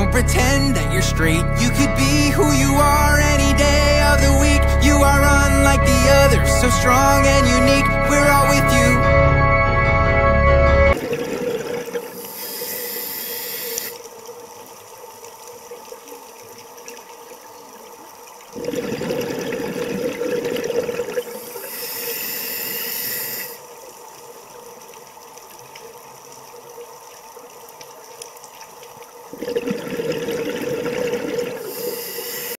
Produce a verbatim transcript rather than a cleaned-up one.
don't pretend that you're straight. You could be who you are any day of the week. You are unlike the others, so strong and unique. We're all